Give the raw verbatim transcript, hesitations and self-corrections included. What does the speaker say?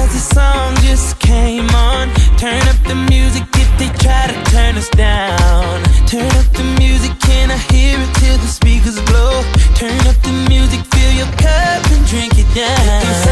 'cause the song just came on. Turn up the music if they try to turn us down. Turn up the music, can I hear it till the speakers blow? Turn up the music, fill your cup and drink it down.